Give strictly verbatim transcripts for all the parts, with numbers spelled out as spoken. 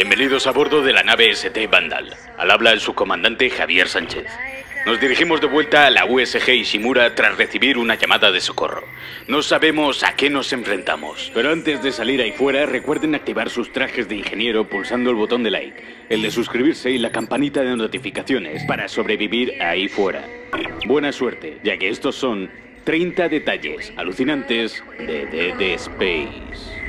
Bienvenidos a bordo de la nave S T Vandal. Al habla el subcomandante Javier Sánchez. Nos dirigimos de vuelta a la U S G Ishimura tras recibir una llamada de socorro. No sabemos a qué nos enfrentamos. Pero antes de salir ahí fuera, recuerden activar sus trajes de ingeniero pulsando el botón de like, el de suscribirse y la campanita de notificaciones para sobrevivir ahí fuera. Buena suerte, ya que estos son treinta detalles alucinantes de Dead Space.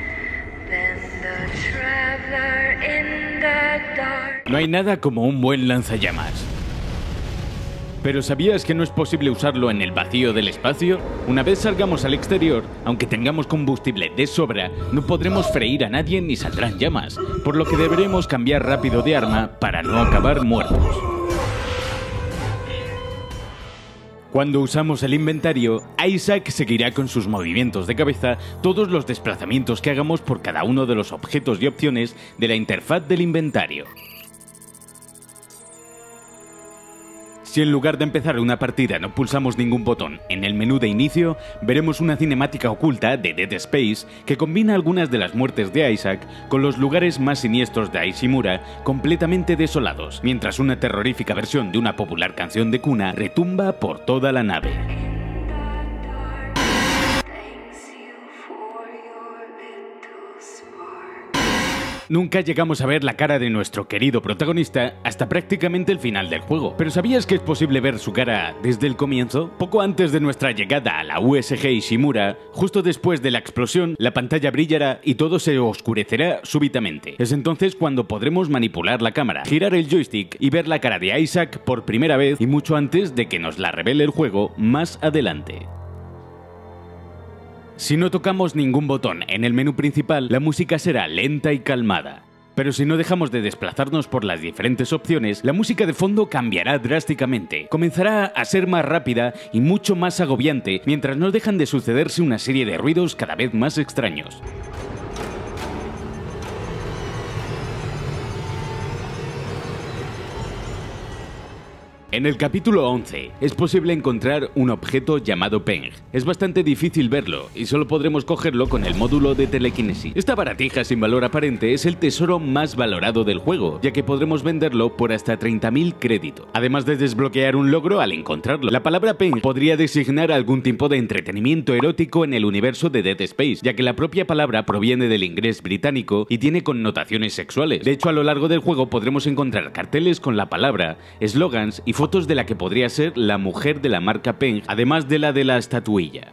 No hay nada como un buen lanzallamas. ¿Pero sabías que no es posible usarlo en el vacío del espacio? Una vez salgamos al exterior, aunque tengamos combustible de sobra, no podremos freír a nadie ni saldrán llamas, por lo que deberemos cambiar rápido de arma para no acabar muertos. Cuando usamos el inventario, Isaac seguirá con sus movimientos de cabeza todos los desplazamientos que hagamos por cada uno de los objetos y opciones de la interfaz del inventario. Si en lugar de empezar una partida no pulsamos ningún botón en el menú de inicio, veremos una cinemática oculta de Dead Space que combina algunas de las muertes de Isaac con los lugares más siniestros de Ishimura completamente desolados, mientras una terrorífica versión de una popular canción de cuna retumba por toda la nave. Nunca llegamos a ver la cara de nuestro querido protagonista hasta prácticamente el final del juego. ¿Pero sabías que es posible ver su cara desde el comienzo? Poco antes de nuestra llegada a la U S G Ishimura, justo después de la explosión, la pantalla brillará y todo se oscurecerá súbitamente. Es entonces cuando podremos manipular la cámara, girar el joystick y ver la cara de Isaac por primera vez y mucho antes de que nos la revele el juego más adelante. Si no tocamos ningún botón en el menú principal, la música será lenta y calmada. Pero si no dejamos de desplazarnos por las diferentes opciones, la música de fondo cambiará drásticamente. Comenzará a ser más rápida y mucho más agobiante, mientras no dejan de sucederse una serie de ruidos cada vez más extraños. En el capítulo once es posible encontrar un objeto llamado Peng. Es bastante difícil verlo y solo podremos cogerlo con el módulo de telequinesis. Esta baratija sin valor aparente es el tesoro más valorado del juego, ya que podremos venderlo por hasta treinta mil créditos, además de desbloquear un logro al encontrarlo. La palabra Peng podría designar algún tipo de entretenimiento erótico en el universo de Dead Space, ya que la propia palabra proviene del inglés británico y tiene connotaciones sexuales. De hecho, a lo largo del juego podremos encontrar carteles con la palabra, eslogans y fotos de la que podría ser la mujer de la marca Peng, además de la de la estatuilla.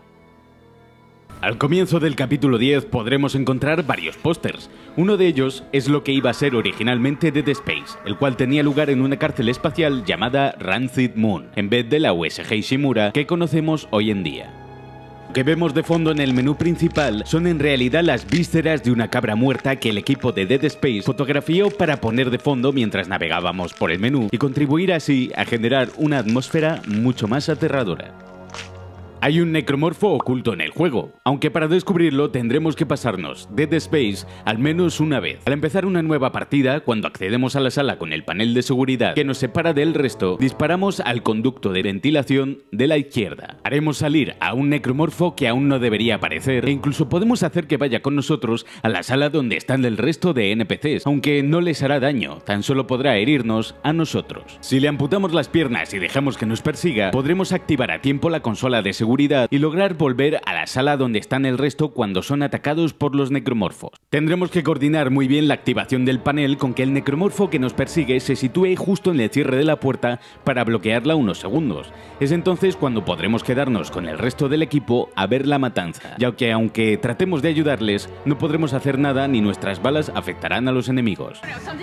Al comienzo del capítulo diez podremos encontrar varios pósters. Uno de ellos es lo que iba a ser originalmente Dead Space, el cual tenía lugar en una cárcel espacial llamada Rancid Moon, en vez de la U S G Ishimura que conocemos hoy en día. Lo que vemos de fondo en el menú principal son en realidad las vísceras de una cabra muerta que el equipo de Dead Space fotografió para poner de fondo mientras navegábamos por el menú y contribuir así a generar una atmósfera mucho más aterradora. Hay un necromorfo oculto en el juego, aunque para descubrirlo tendremos que pasarnos Dead Space al menos una vez. Al empezar una nueva partida, cuando accedemos a la sala con el panel de seguridad que nos separa del resto, disparamos al conducto de ventilación de la izquierda. Haremos salir a un necromorfo que aún no debería aparecer e incluso podemos hacer que vaya con nosotros a la sala donde están el resto de N P Cs, aunque no les hará daño, tan solo podrá herirnos a nosotros. Si le amputamos las piernas y dejamos que nos persiga, podremos activar a tiempo la consola de seguridad y lograr volver a la sala donde están el resto cuando son atacados por los necromorfos. Tendremos que coordinar muy bien la activación del panel con que el necromorfo que nos persigue se sitúe justo en el cierre de la puerta para bloquearla unos segundos. Es entonces cuando podremos quedarnos con el resto del equipo a ver la matanza, ya que aunque tratemos de ayudarles, no podremos hacer nada ni nuestras balas afectarán a los enemigos.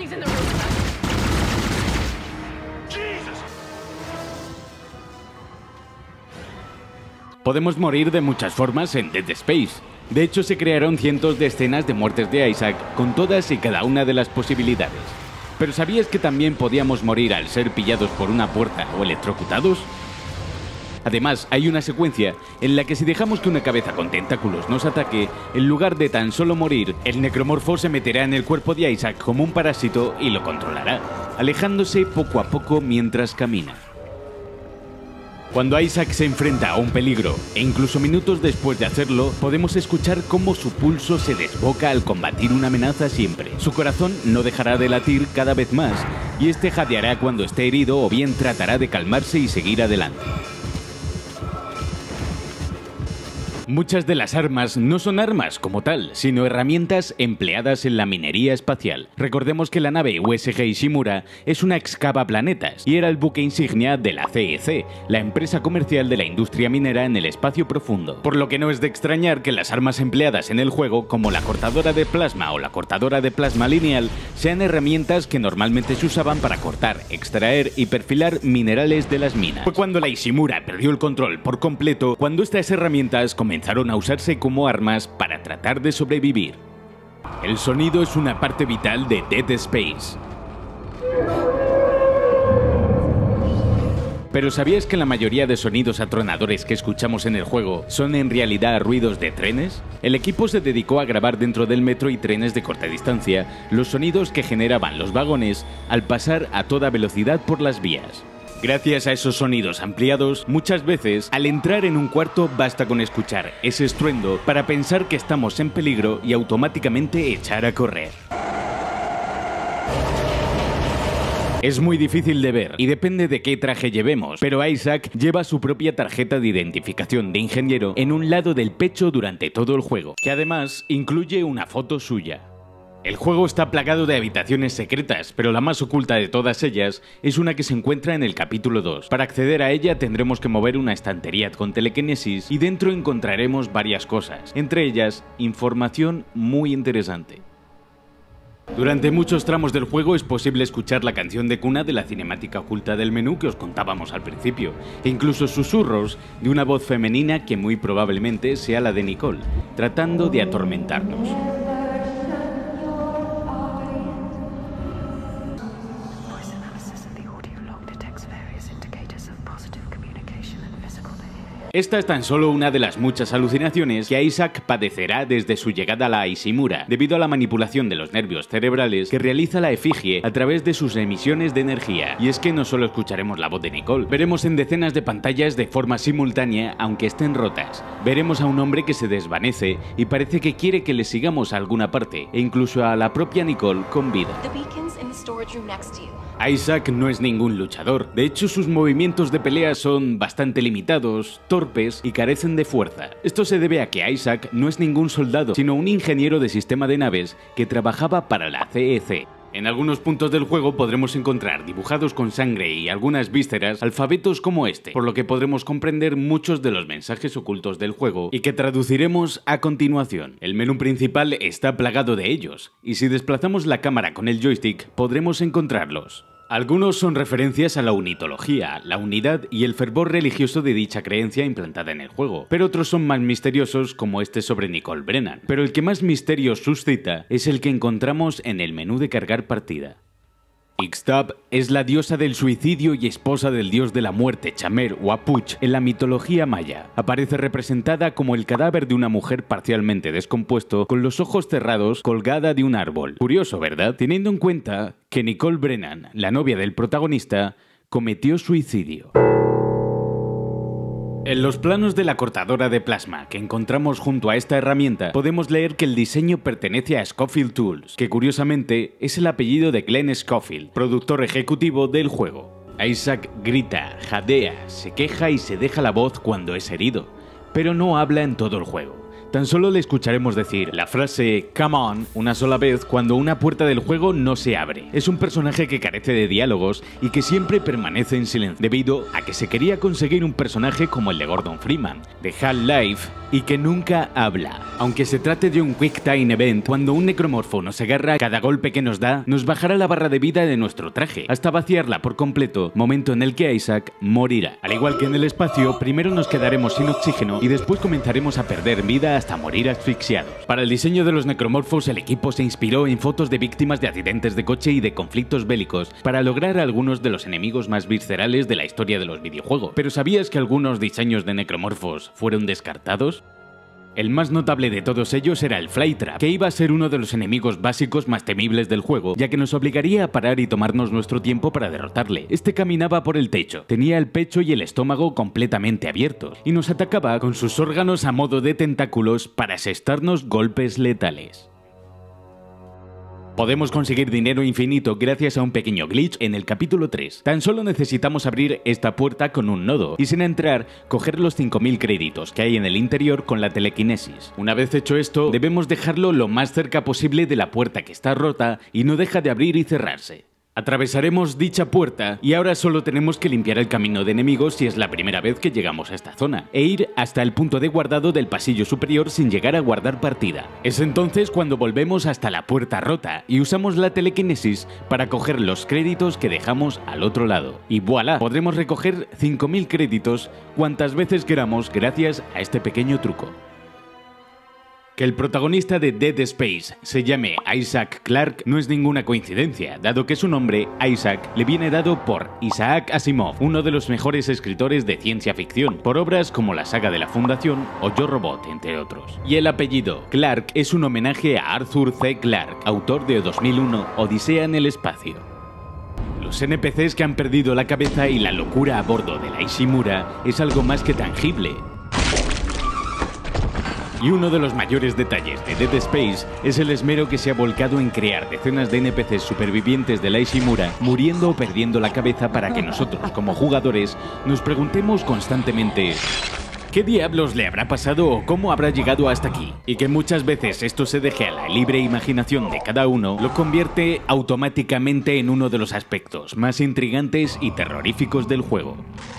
Podemos morir de muchas formas en Dead Space. De hecho, se crearon cientos de escenas de muertes de Isaac, con todas y cada una de las posibilidades. ¿Pero sabías que también podíamos morir al ser pillados por una puerta o electrocutados? Además, hay una secuencia en la que si dejamos que una cabeza con tentáculos nos ataque, en lugar de tan solo morir, el necromorfo se meterá en el cuerpo de Isaac como un parásito y lo controlará, alejándose poco a poco mientras camina. Cuando Isaac se enfrenta a un peligro, e incluso minutos después de hacerlo, podemos escuchar cómo su pulso se desboca al combatir una amenaza siempre. Su corazón no dejará de latir cada vez más, y este jadeará cuando esté herido o bien tratará de calmarse y seguir adelante. Muchas de las armas no son armas como tal, sino herramientas empleadas en la minería espacial. Recordemos que la nave U S G Ishimura es una excavaplanetas y era el buque insignia de la C E C, la empresa comercial de la industria minera en el espacio profundo. Por lo que no es de extrañar que las armas empleadas en el juego, como la cortadora de plasma o la cortadora de plasma lineal, sean herramientas que normalmente se usaban para cortar, extraer y perfilar minerales de las minas. Fue cuando la Ishimura perdió el control por completo, cuando estas herramientas comenzaron comenzaron a usarse como armas para tratar de sobrevivir. El sonido es una parte vital de Dead Space. Pero ¿sabías que la mayoría de sonidos atronadores que escuchamos en el juego son en realidad ruidos de trenes? El equipo se dedicó a grabar dentro del metro y trenes de corta distancia los sonidos que generaban los vagones al pasar a toda velocidad por las vías. Gracias a esos sonidos ampliados, muchas veces, al entrar en un cuarto basta con escuchar ese estruendo para pensar que estamos en peligro y automáticamente echar a correr. Es muy difícil de ver y depende de qué traje llevemos, pero Isaac lleva su propia tarjeta de identificación de ingeniero en un lado del pecho durante todo el juego, que además incluye una foto suya. El juego está plagado de habitaciones secretas, pero la más oculta de todas ellas es una que se encuentra en el capítulo dos. Para acceder a ella tendremos que mover una estantería con telequinesis y dentro encontraremos varias cosas, entre ellas información muy interesante. Durante muchos tramos del juego es posible escuchar la canción de cuna de la cinemática oculta del menú que os contábamos al principio, e incluso susurros de una voz femenina que muy probablemente sea la de Nicole, tratando de atormentarnos. Esta es tan solo una de las muchas alucinaciones que Isaac padecerá desde su llegada a la Ishimura, debido a la manipulación de los nervios cerebrales que realiza la efigie a través de sus emisiones de energía. Y es que no solo escucharemos la voz de Nicole, veremos en decenas de pantallas de forma simultánea, aunque estén rotas. Veremos a un hombre que se desvanece y parece que quiere que le sigamos a alguna parte, e incluso a la propia Nicole con vida. Isaac no es ningún luchador, de hecho sus movimientos de pelea son bastante limitados, torpes y carecen de fuerza. Esto se debe a que Isaac no es ningún soldado, sino un ingeniero de sistema de naves que trabajaba para la C E C. En algunos puntos del juego podremos encontrar dibujados con sangre y algunas vísceras alfabetos como este, por lo que podremos comprender muchos de los mensajes ocultos del juego y que traduciremos a continuación. El menú principal está plagado de ellos, y si desplazamos la cámara con el joystick podremos encontrarlos. Algunos son referencias a la unitología, la unidad y el fervor religioso de dicha creencia implantada en el juego, pero otros son más misteriosos, como este sobre Nicole Brennan. Pero el que más misterio suscita es el que encontramos en el menú de cargar partida. Ixtab es la diosa del suicidio y esposa del dios de la muerte Chamer o Apuch en la mitología maya. Aparece representada como el cadáver de una mujer parcialmente descompuesto con los ojos cerrados colgada de un árbol. Curioso, ¿verdad? Teniendo en cuenta que Nicole Brennan, la novia del protagonista, cometió suicidio. En los planos de la cortadora de plasma que encontramos junto a esta herramienta, podemos leer que el diseño pertenece a Scofield Tools, que curiosamente es el apellido de Glenn Scofield, productor ejecutivo del juego. Isaac grita, jadea, se queja y se deja la voz cuando es herido, pero no habla en todo el juego. Tan solo le escucharemos decir la frase "come on" una sola vez cuando una puerta del juego no se abre. Es un personaje que carece de diálogos y que siempre permanece en silencio, debido a que se quería conseguir un personaje como el de Gordon Freeman, de Half-Life, y que nunca habla. Aunque se trate de un Quick Time Event, cuando un necromorfo nos agarra, cada golpe que nos da nos bajará la barra de vida de nuestro traje, hasta vaciarla por completo, momento en el que Isaac morirá. Al igual que en el espacio, primero nos quedaremos sin oxígeno y después comenzaremos a perder vida hasta morir asfixiados. Para el diseño de los necromorfos, el equipo se inspiró en fotos de víctimas de accidentes de coche y de conflictos bélicos para lograr algunos de los enemigos más viscerales de la historia de los videojuegos. ¿Pero sabías que algunos diseños de necromorfos fueron descartados? El más notable de todos ellos era el Flytrap, que iba a ser uno de los enemigos básicos más temibles del juego, ya que nos obligaría a parar y tomarnos nuestro tiempo para derrotarle. Este caminaba por el techo, tenía el pecho y el estómago completamente abiertos, y nos atacaba con sus órganos a modo de tentáculos para asestarnos golpes letales. Podemos conseguir dinero infinito gracias a un pequeño glitch en el capítulo tres. Tan solo necesitamos abrir esta puerta con un nodo y sin entrar, coger los cinco mil créditos que hay en el interior con la telequinesis. Una vez hecho esto, debemos dejarlo lo más cerca posible de la puerta que está rota y no deja de abrir y cerrarse. Atravesaremos dicha puerta y ahora solo tenemos que limpiar el camino de enemigos si es la primera vez que llegamos a esta zona, e ir hasta el punto de guardado del pasillo superior sin llegar a guardar partida. Es entonces cuando volvemos hasta la puerta rota y usamos la telequinesis para coger los créditos que dejamos al otro lado. Y voilà, podremos recoger cinco mil créditos cuantas veces queramos gracias a este pequeño truco. Que el protagonista de Dead Space se llame Isaac Clarke no es ninguna coincidencia, dado que su nombre, Isaac, le viene dado por Isaac Asimov, uno de los mejores escritores de ciencia ficción, por obras como la saga de la Fundación o Yo Robot, entre otros. Y el apellido Clarke es un homenaje a Arthur C. Clarke, autor de dos mil uno, Odisea en el espacio. Los N P Cs que han perdido la cabeza y la locura a bordo de la Ishimura es algo más que tangible. Y uno de los mayores detalles de Dead Space es el esmero que se ha volcado en crear decenas de N P Cs supervivientes de la Ishimura, muriendo o perdiendo la cabeza para que nosotros, como jugadores, nos preguntemos constantemente ¿qué diablos le habrá pasado o cómo habrá llegado hasta aquí? Y que muchas veces esto se deje a la libre imaginación de cada uno, lo convierte automáticamente en uno de los aspectos más intrigantes y terroríficos del juego.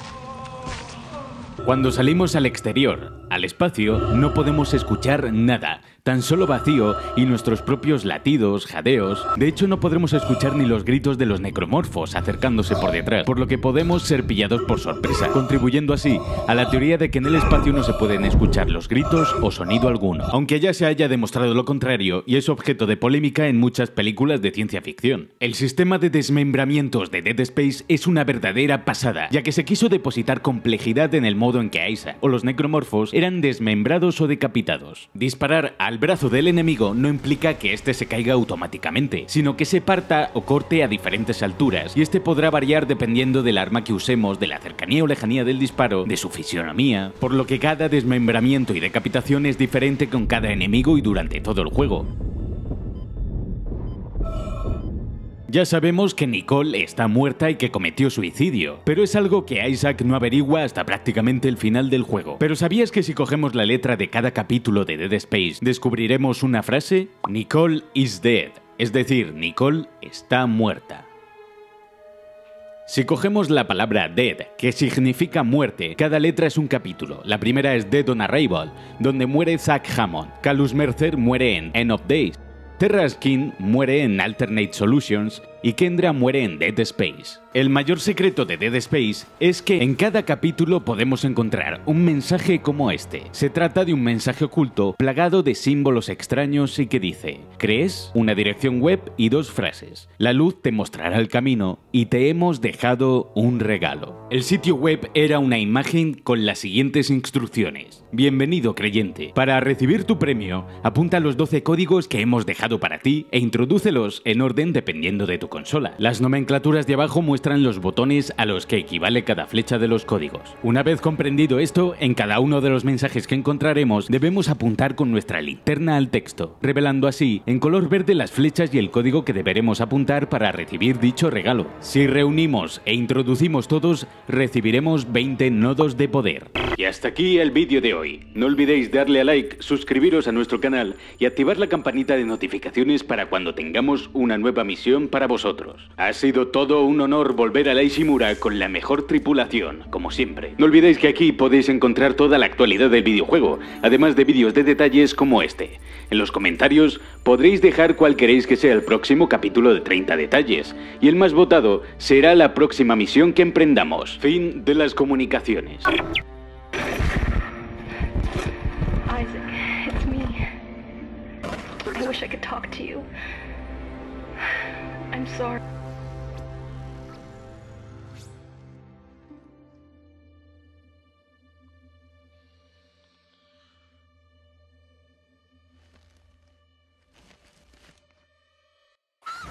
Cuando salimos al exterior, al espacio, no podemos escuchar nada, tan solo vacío y nuestros propios latidos, jadeos. De hecho, no podremos escuchar ni los gritos de los necromorfos acercándose por detrás, por lo que podemos ser pillados por sorpresa, contribuyendo así a la teoría de que en el espacio no se pueden escuchar los gritos o sonido alguno, aunque ya se haya demostrado lo contrario y es objeto de polémica en muchas películas de ciencia ficción. El sistema de desmembramientos de Dead Space es una verdadera pasada, ya que se quiso depositar complejidad en el modo en que Isaac o los necromorfos eran desmembrados o decapitados. Disparar al brazo del enemigo no implica que este se caiga automáticamente, sino que se parta o corte a diferentes alturas, y este podrá variar dependiendo del arma que usemos, de la cercanía o lejanía del disparo, de su fisionomía, por lo que cada desmembramiento y decapitación es diferente con cada enemigo y durante todo el juego. Ya sabemos que Nicole está muerta y que cometió suicidio, pero es algo que Isaac no averigua hasta prácticamente el final del juego. ¿Pero sabías que si cogemos la letra de cada capítulo de Dead Space, descubriremos una frase? Nicole is dead, es decir, Nicole está muerta. Si cogemos la palabra dead, que significa muerte, cada letra es un capítulo. La primera es Dead on Arrival, donde muere Zack Hammond. Callus Mercer muere en End of Days. Terra Skin muere en Alternate Solutions y Kendra muere en Dead Space. El mayor secreto de Dead Space es que en cada capítulo podemos encontrar un mensaje como este. Se trata de un mensaje oculto plagado de símbolos extraños y que dice: ¿crees? Una dirección web y dos frases. La luz te mostrará el camino y te hemos dejado un regalo. El sitio web era una imagen con las siguientes instrucciones. Bienvenido, creyente. Para recibir tu premio, apunta los doce códigos que hemos dejado para ti e introdúcelos en orden dependiendo de tu consola. Las nomenclaturas de abajo muestran los botones a los que equivale cada flecha de los códigos. Una vez comprendido esto, en cada uno de los mensajes que encontraremos debemos apuntar con nuestra linterna al texto, revelando así en color verde las flechas y el código que deberemos apuntar para recibir dicho regalo. Si reunimos e introducimos todos, recibiremos veinte nodos de poder. Y hasta aquí el vídeo de hoy. No olvidéis darle a like, suscribiros a nuestro canal y activar la campanita de notificaciones para cuando tengamos una nueva misión para vosotros. Ha sido todo un honor volver a la Ishimura con la mejor tripulación, como siempre. No olvidéis que aquí podéis encontrar toda la actualidad del videojuego, además de vídeos de detalles como este. En los comentarios podréis dejar cuál queréis que sea el próximo capítulo de treinta detalles, y el más votado será la próxima misión que emprendamos. Fin de las comunicaciones. Isaac, it's me. I wish I could talk to you. I'm sorry.